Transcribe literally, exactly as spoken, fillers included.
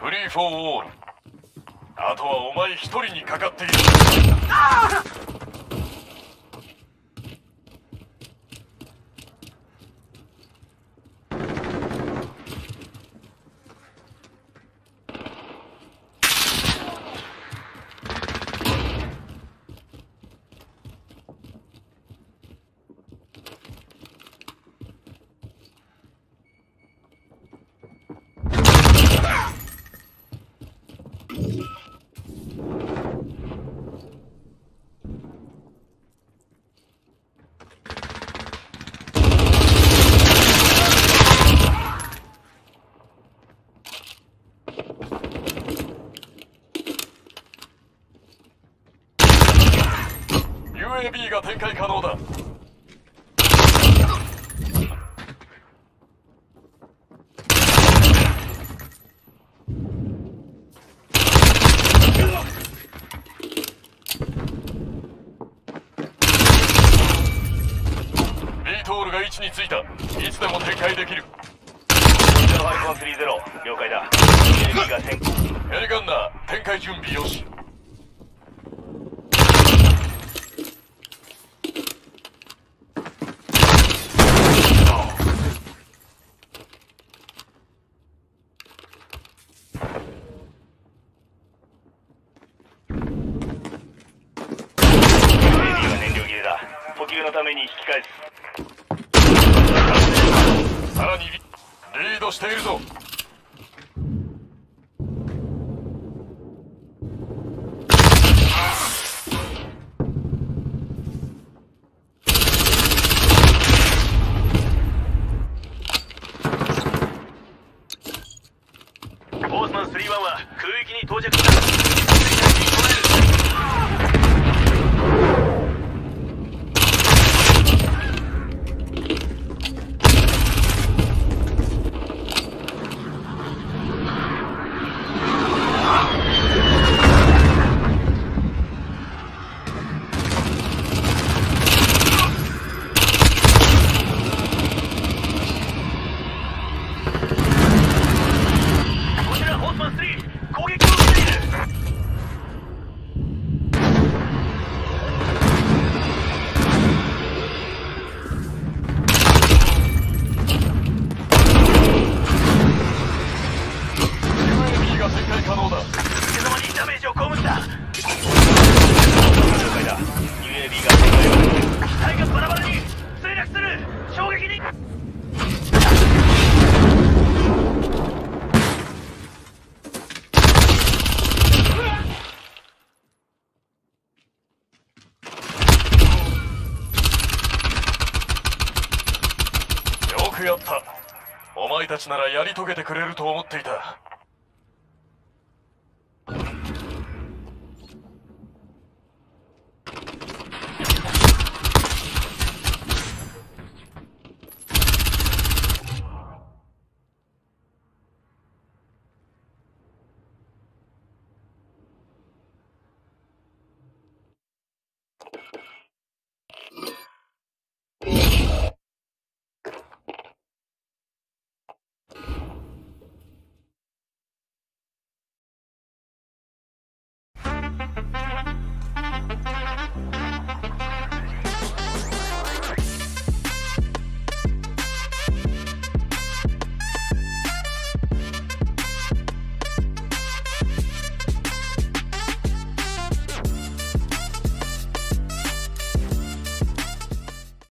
フリーフォーオール。あとはお前一人にかかっている。ああ！ユーエービー が展開可能だ。ビートールが位置についた。いつでも展開できる。 ゼロファイブワンスリーゼロ、了解だ。ユーエービー が先行。 ヘリガンナー展開準備よし。 補給のために引き返す。さらにリードしているぞ。 オースマンスリーワンは空域に到着した。 やった。お前たちならやり遂げてくれると思っていた。